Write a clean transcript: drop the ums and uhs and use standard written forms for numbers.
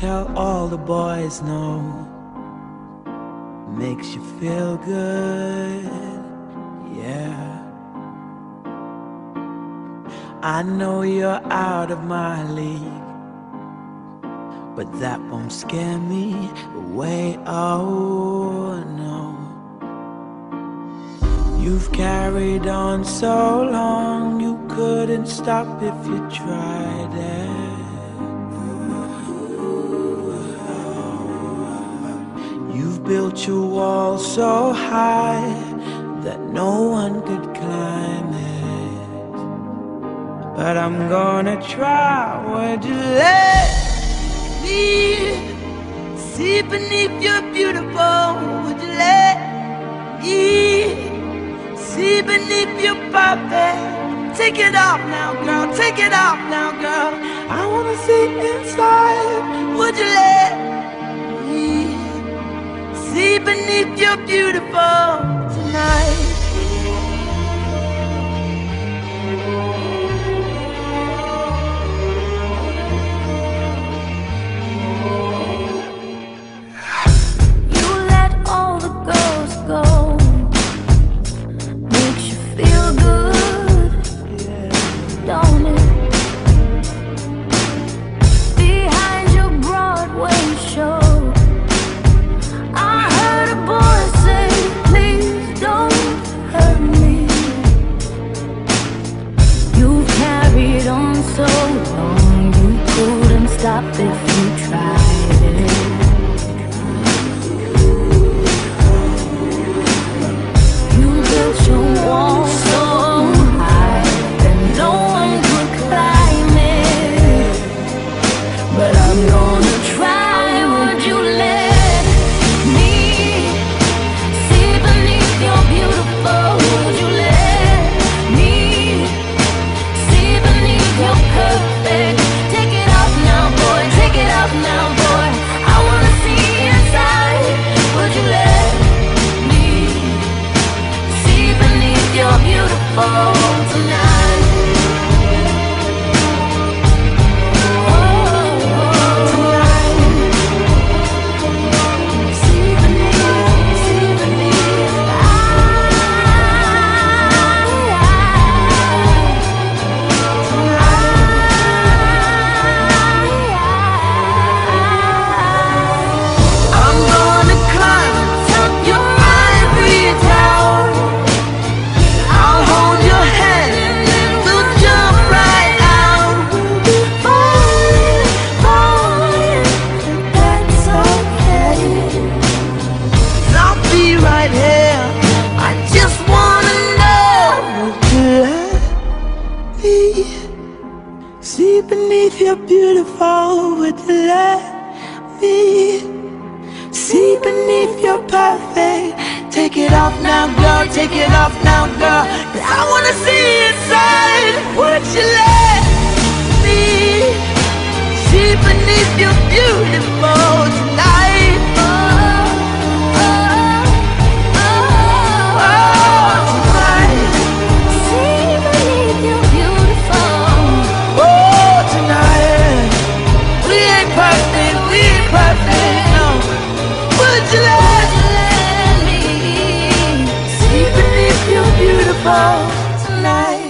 tell all the boys no. Makes you feel good, yeah. I know you're out of my league, but that won't scare me away, oh no. You've carried on so long, you couldn't stop if you tried it. You've built your wall so high that no one could climb it. But I'm gonna try. Would you let me see beneath your beautiful? Would you let me see beneath your perfect? Take it off now, girl, take it off now, girl. I wanna see inside. Would you let me see beneath your beautiful tonight? You let all the girls go. Makes you feel good, don't it? Behind your Broadway show, I heard a boy say, please don't hurt me. You've carried on so long, you couldn't stop if you tried it. You built your wall so high that no one could climb it. But I'm gonna try. Would you let me see beneath your beautiful? Would you let me see beneath your perfect? Take it off now, boy, take it off now, boy. I wanna see inside. Would you let me see beneath your beautiful tonight? I'm gonna climb atop your ivory tower. I'll hold your hand and then we'll jump right out. We'll be falling, falling, that's okay. 'Cause I'll be right here. I just wanna know, would you let me see beneath your beautiful? Would you let me see beneath your perfect? Take it off now, girl, take it off now, girl. 'Cause I wanna see inside. Would you let me see beneath your beautiful tonight? Tonight. See beneath your beautiful. Oh, tonight. We ain't perfect, no. Would you let Let me see beneath your beautiful tonight?